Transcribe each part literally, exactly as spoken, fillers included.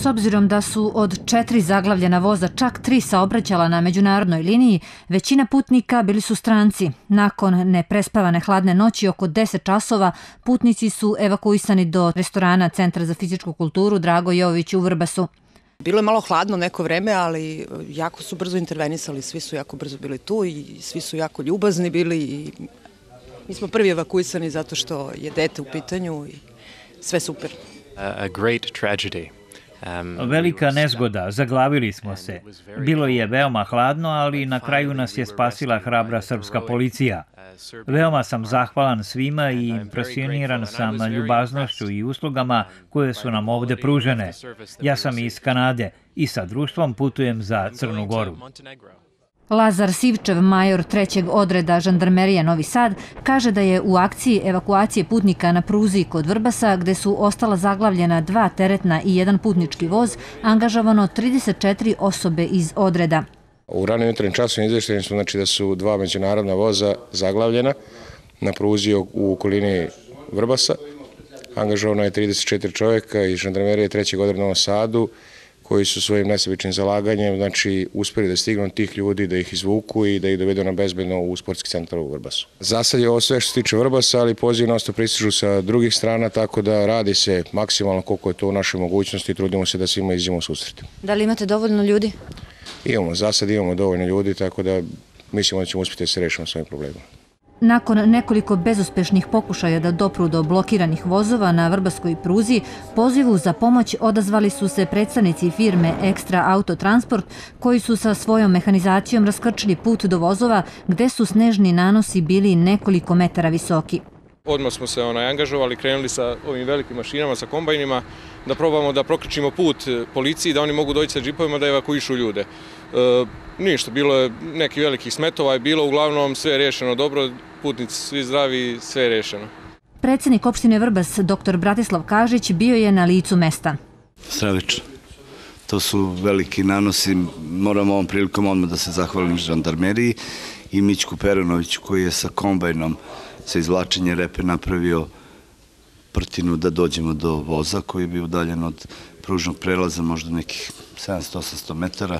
S obzirom da su od četiri zaglavljena voza čak tri saobraćala na međunarodnoj liniji, većina putnika bili su stranci. Nakon neprespavane hladne noći oko deset časova putnici su evakuisani do restorana Centra za fizičku kulturu Drago Jović u Vrbasu. Bilo je malo hladno neko vreme, ali jako su brzo intervenisali, svi su jako brzo bili tu i svi su jako ljubazni bili i mi smo prvi evakuisani zato što je dete u pitanju i sve super. A great tragedy. Velika nezgoda, zaglavili smo se. Bilo je veoma hladno, ali na kraju nas je spasila hrabra srpska policija. Veoma sam zahvalan svima i impresioniran sam ljubaznošću i uslugama koje su nam ovde pružene. Ja sam iz Kanade i sa društvom putujem za Crnu Goru. Lazar Sivčev, major trećeg odreda žandarmerije Novi Sad, kaže da je u akciji evakuacije putnika na pruzi kod Vrbasa, gde su ostala zaglavljena dva teretna i jedan putnički voz, angažovano trideset četiri osobe iz odreda. U ranim jutarnjim časovima izvešteni su znači, da su dva međunarodna voza zaglavljena na pruzi u okolini Vrbasa. Angažovano je trideset četiri čovjeka iz žandarmerije trećeg odreda Novom Sadu, koji su svojim nesebičnim zalaganjem znači, uspjeli da stignu tih ljudi, da ih izvuku i da ih dovedu na bezbedno u sportski centar u Vrbasu. Za sad je ovo sve što se tiče Vrbasa, ali poziv nas to pristižu sa drugih strana, tako da radi se maksimalno koliko je to u našoj mogućnosti i trudimo se da svima izađemo u susret. Da li imate dovoljno ljudi? Imamo, za sad imamo dovoljno ljudi, tako da mislimo da ćemo uspjeti da se rešimo s ovim problemom. Nakon nekoliko bezuspešnih pokušaja da dopru do blokiranih vozova na Vrbaskoj pruzi, pozivu za pomoć odazvali su se predstavnici firme Ekstra Autotransport, koji su sa svojom mehanizacijom raskrčili put do vozova gde su snežni nanosi bili nekoliko metara visoki. Odmah smo se onaj, angažovali, krenuli sa ovim velikim mašinama, sa kombajnima, da probamo da prokrčimo put policiji, da oni mogu doći sa džipovima da evakuišu ljude. E, ništa, bilo je nekih velikih smetova, je bilo uglavnom sve je rešeno dobro, putnici svi zdravi, sve je rešeno. Predsjednik opštine Vrbas, doktor Bratislav Kažić, bio je na licu mesta. Stravično. To su veliki nanosi. Moramo ovom prilikom odmah da se zahvalim žandarmeriji i Mićku Peranoviću koji je sa kombajnom sa izvlačenje repe napravio prtinu da dođemo do voza koji je bio udaljen od pružnog prelaza možda nekih sedamsto do osamsto metara.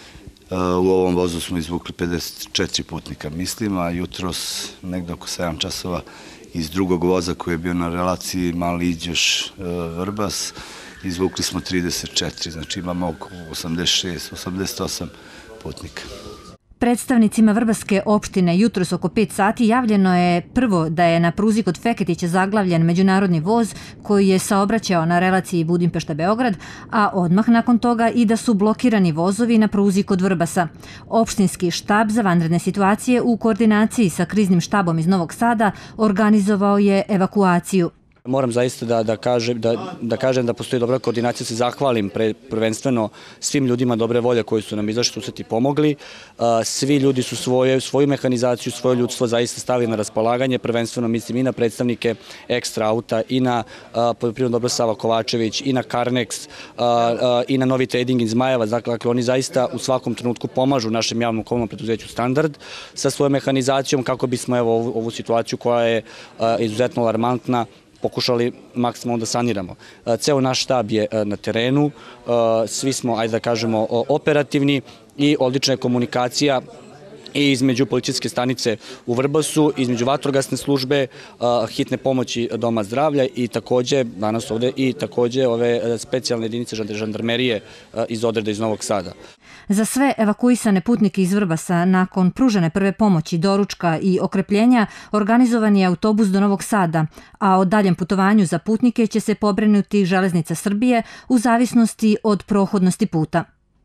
U ovom vozu smo izvukli pedeset četiri putnika, mislim, a jutros negde oko sedam časova iz drugog voza koji je bio na relaciji Mali Iđoš Vrbas izvukli smo trideset četiri, znači imamo oko osamdeset šest do osamdeset osam putnika. Predstavnicima Vrbaske opštine jutros oko pet sati javljeno je prvo da je na pruzi kod Feketića zaglavljen međunarodni voz koji je saobraćao na relaciji Budimpešta-Beograd, a odmah nakon toga i da su blokirani vozovi na pruzi kod Vrbasa. Opštinski štab za vanredne situacije u koordinaciji sa kriznim štabom iz Novog Sada organizovao je evakuaciju. Moram zaista da, da, kažem, da, da kažem da postoji dobra koordinacija, se zahvalim pre, prvenstveno svim ljudima dobre volje koji su nam izašli susret i pomogli. Svi ljudi su svoje, svoju mehanizaciju, svoje ljudstvo zaista stavili na raspolaganje, prvenstveno mislim i na predstavnike Ekstra Auta, i na poljoprivredno dobro Sava Kovačević, i na Carnex, i na Novi Trading iz Zmajeva. Dakle, oni zaista u svakom trenutku pomažu našem javnom komunalnom preduzeću Standard sa svojom mehanizacijom kako bismo evo, ovu, ovu situaciju koja je izuzetno alarmantna pokušali maksimalno da saniramo. Ceo naš štab je na terenu, svi smo, ajde da kažemo, operativni i odlična je komunikacija i između policijske stanice u Vrbasu, između vatrogasne službe, hitne pomoći Doma zdravlja i takođe, danas ovde, i takođe ove specijalne jedinice žandarmerije iz odreda iz Novog Sada. Za sve evakuisane putnike iz Vrbasa nakon pružene prve pomoći, doručka i okrepljenja organizovan je autobus do Novog Sada, a o daljem putovanju za putnike će se pobrinuti Železnica Srbije u zavisnosti od prohodnosti puta.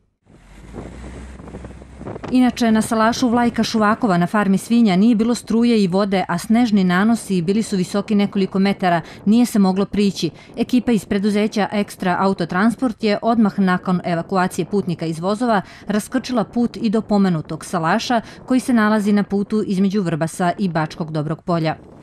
Inače, na salašu Vlajka Šuvakova na farmi svinja nije bilo struje i vode, a snežni nanosi bili su visoki nekoliko metara, nije se moglo prići. Ekipa iz preduzeća Ekstra Autotransport je odmah nakon evakuacije putnika iz vozova raskrčila put i do pomenutog salaša koji se nalazi na putu između Vrbasa i Bačkog Dobrog Polja.